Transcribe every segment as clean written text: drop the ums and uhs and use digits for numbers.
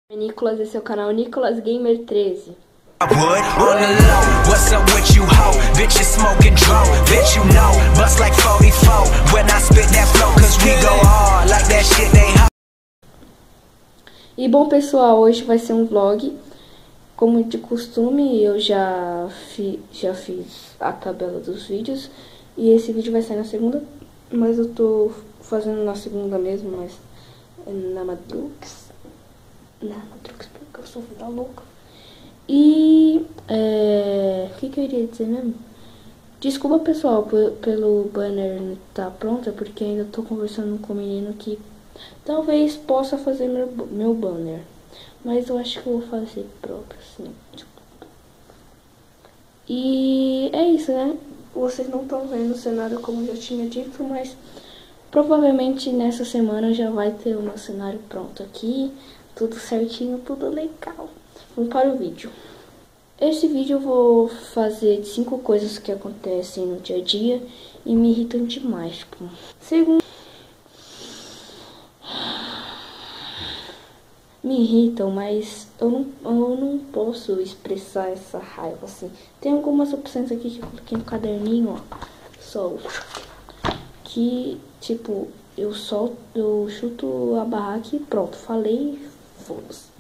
Nicolas, esse é o canal Nicolas Gamer 13. E bom pessoal, hoje vai ser um vlog. Como de costume, eu já fiz a tabela dos vídeos. E esse vídeo vai sair na segunda, mas eu tô fazendo na segunda mesmo, mas na Madrux. Porque eu sou vida louca. E o que eu iria dizer mesmo? Desculpa pessoal pelo banner não tá pronto, porque ainda tô conversando com o menino que talvez possa fazer meu banner. Mas eu acho que eu vou fazer próprio, assim. E é isso, né? Vocês não estão vendo o cenário como eu já tinha dito, mas provavelmente nessa semana já vai ter o meu cenário pronto aqui. Tudo certinho, tudo legal. Vamos para o vídeo. Esse vídeo eu vou fazer 5 coisas que acontecem no dia a dia e me irritam demais. Segundo, me irritam, mas eu não posso expressar essa raiva assim. Tem algumas opções aqui que eu coloquei no caderninho, ó. Só que, tipo, eu chuto a barraca e pronto, falei, foda-se.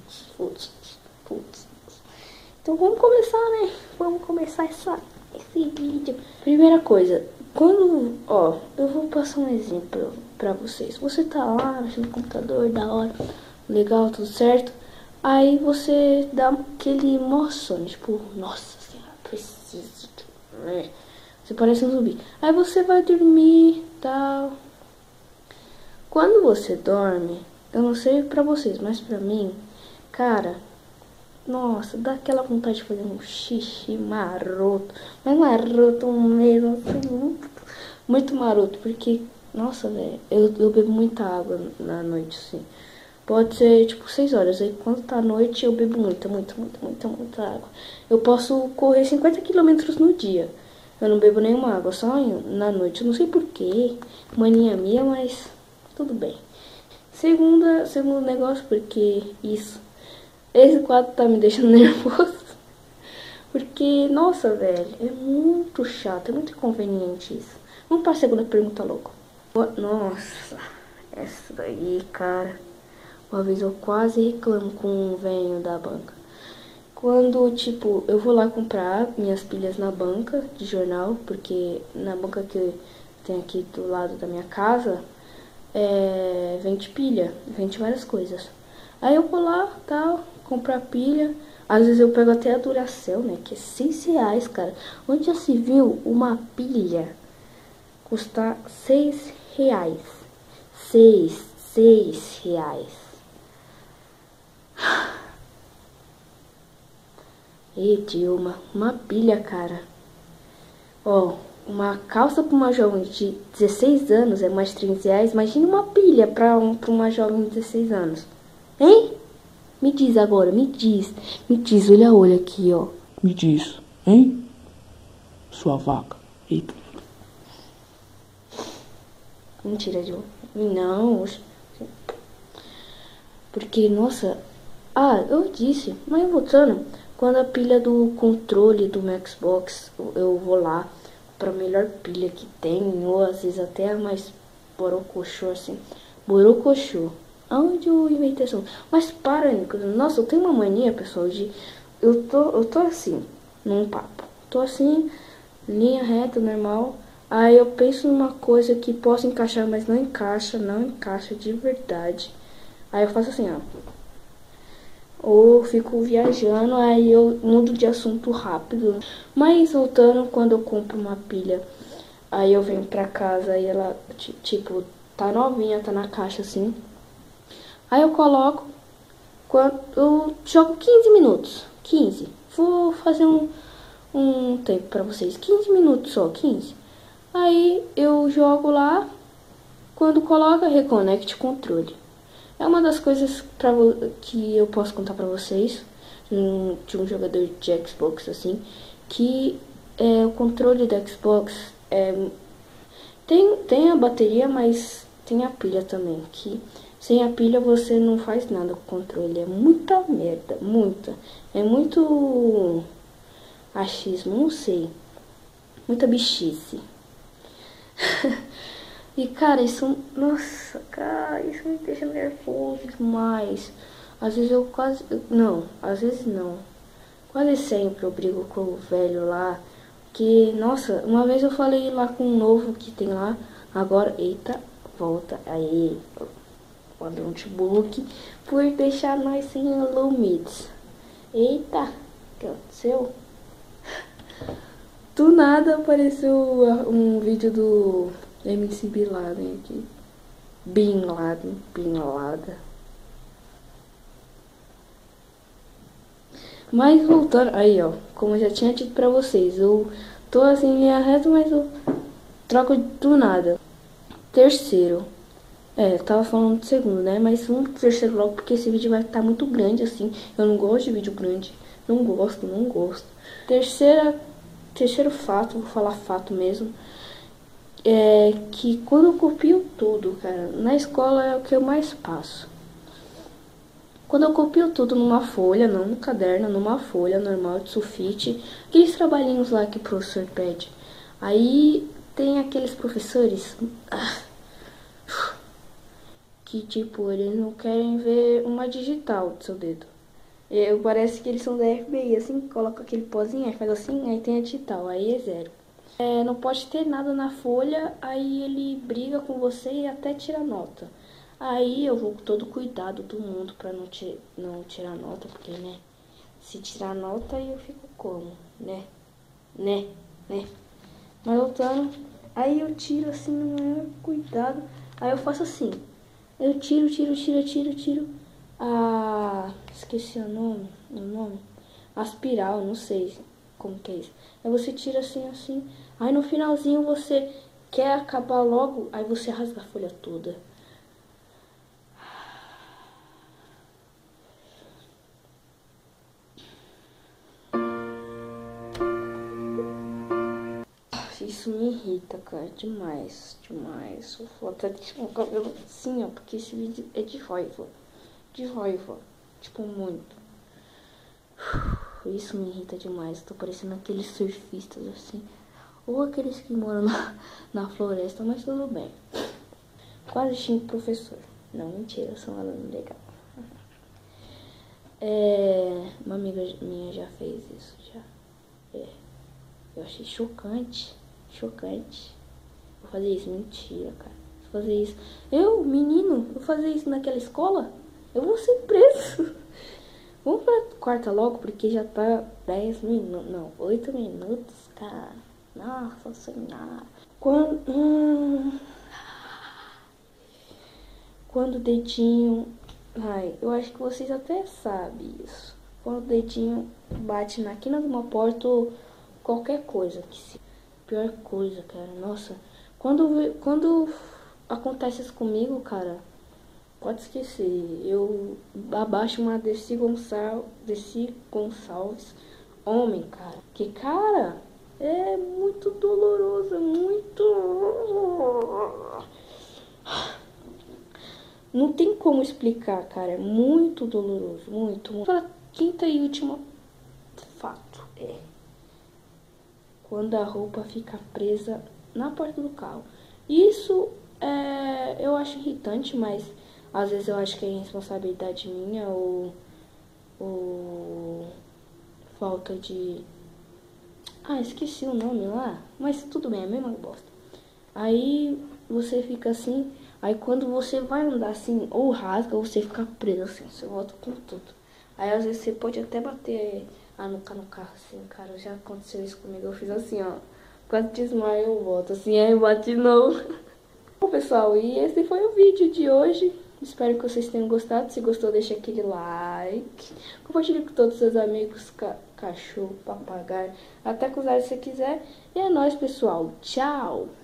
Então vamos começar, né? Vamos começar esse vídeo. Primeira coisa, eu vou passar um exemplo pra vocês. Você tá lá mexendo no computador, da hora, legal, tudo certo. Aí você dá aquele mó sono, tipo, nossa senhora, preciso. Você parece um zumbi. Aí você vai dormir, tal. Quando você dorme, eu não sei pra vocês, mas pra mim, cara, nossa, dá aquela vontade de fazer um xixi maroto. Mas maroto mesmo, assim, muito maroto. Porque, nossa, velho, eu bebo muita água na noite, assim. Pode ser, tipo, 6 horas. Aí, quando tá à noite, eu bebo muita água. Eu posso correr 50 quilômetros no dia. Eu não bebo nenhuma água, só na noite. Eu não sei porquê, mania minha, mas tudo bem. Segundo negócio, porque esse quadro tá me deixando nervoso. Porque, nossa, velho, é muito chato, é muito inconveniente isso. Vamos para a segunda pergunta logo. Nossa, essa daí, cara. Uma vez eu quase reclamo com um velho da banca. Quando, tipo, eu vou lá comprar minhas pilhas na banca de jornal, porque na banca que tem aqui do lado da minha casa, vende pilha, vende várias coisas. Aí eu vou lá, tal, comprar pilha. Às vezes eu pego até a Duracell, né, que é R$6, cara. Onde já se viu uma pilha custar R$6? R$6. Ei, Dilma, uma pilha, cara. Ó, uma calça pra uma jovem de 16 anos é mais R$30. Imagina uma pilha pra uma jovem de 16 anos. Hein? Me diz agora, me diz, olha aqui, ó. Me diz, hein? Sua vaca. Eita. Mentira, Dilma. Não. Porque, nossa. Eu disse, mas voltando. Quando a pilha do controle do meu Xbox, eu vou lá pra melhor pilha que tem, ou às vezes até a mais borocochô, assim. Borocochô. Aonde eu inventei isso? Mas para, Nicolas. Nossa, eu tenho uma mania, pessoal, de... Eu tô assim, num papo. Tô assim, linha reta, normal. Aí eu penso numa coisa que posso encaixar, mas não encaixa de verdade. Aí eu faço assim, ó. Ou fico viajando, aí eu mudo de assunto rápido. Mas voltando, quando eu compro uma pilha, aí eu venho pra casa e ela, tipo, tá novinha, tá na caixa assim. Aí eu coloco, eu jogo 15 minutos, 15. Vou fazer um tempo pra vocês, 15 minutos só, 15. Aí eu jogo lá, quando coloca, reconecte controle. É uma das coisas que eu posso contar pra vocês, de um jogador de Xbox assim, que o controle do Xbox tem a bateria, mas tem a pilha também, que Sem a pilha você não faz nada com o controle. É muita merda, muita. É muito achismo, não sei. Muita bichice. E cara, isso, nossa, cara, isso me deixa nervoso demais. Às vezes eu quase, não, às vezes não. Quase sempre eu brigo com o velho lá. Que, nossa, uma vez eu falei lá com um novo que tem lá. Agora, eita, volta aí, o notebook, por deixar nós sem limites. Eita, o que aconteceu? Do nada apareceu um vídeo do MC Bin Laden aqui. Bin Laden, Bin Laden. Mas voltando, aí ó, como eu já tinha dito pra vocês, eu tô assim em linha reta, mas eu troco do nada. Terceiro, eu tava falando do segundo, né, mas vamos pro terceiro logo, porque esse vídeo vai estar muito grande assim, eu não gosto de vídeo grande, não gosto. Terceiro fato, vou falar fato mesmo, é que quando eu copio tudo, cara, na escola é o que eu mais passo. Quando eu copio tudo numa folha, não no caderno, numa folha normal de sulfite, aqueles trabalhinhos lá que o professor pede. Aí tem aqueles professores que tipo, eles não querem ver uma digital do seu dedo. Parece que eles são da FBI, assim, coloca aquele pozinho, aí faz assim, aí tem a digital, aí é zero. Não pode ter nada na folha, aí ele briga com você e até tira nota. Aí eu vou com todo cuidado do mundo pra não tirar nota, porque, né, se tirar nota aí eu fico como, né. Mas voltando, aí eu tiro assim, no maior cuidado, aí eu faço assim, eu tiro, esqueci o nome, aspiral, não sei como que é isso. Aí você tira assim, aí no finalzinho você quer acabar logo, aí você rasga a folha toda. Isso me irrita, cara, demais. Eu vou até deixar o cabelo assim, ó, porque esse vídeo é de raiva, tipo, muito. Isso me irrita demais, tô parecendo aqueles surfistas, assim, ou aqueles que moram na floresta, mas tudo bem. Quase xingo o professor. Não, mentira, eu sou um aluno legal. Uma amiga minha já fez isso, já. Eu achei chocante. Vou fazer isso, mentira, cara. Vou fazer isso. Vou fazer isso naquela escola? Eu vou ser preso. Vamos pra quarta logo, porque já tá 10 minutos, não, 8 minutos, cara. Nossa senhora. Quando o dedinho... Ai, eu acho que vocês até sabem isso. Quando o dedinho bate na quina de uma porta ou qualquer coisa que se... Pior coisa, cara, nossa. Quando acontece isso comigo, cara, pode esquecer. Eu abaixo uma Dercy Gonçalves, homem, cara. Que, cara, é muito doloroso, Não tem como explicar, cara. É muito doloroso, muito. Quinta e última fato quando a roupa fica presa na porta do carro. Isso eu acho irritante, mas às vezes eu acho que é responsabilidade minha ou falta de... esqueci o nome lá, mas tudo bem, é a mesma bosta. Aí você fica assim, aí quando você vai andar assim, ou rasga, ou você fica preso assim, você volta com tudo. Aí às vezes você pode até bater a nuca no carro, assim, cara, já aconteceu isso comigo, eu fiz assim, ó, quase desmaio, eu volto assim, aí eu bato de novo. Bom, pessoal, e esse foi o vídeo de hoje. Espero que vocês tenham gostado. Se gostou, deixa aquele like. Compartilhe com todos os seus amigos, cachorro, papagaio, até com os se você quiser. E é nóis, pessoal. Tchau!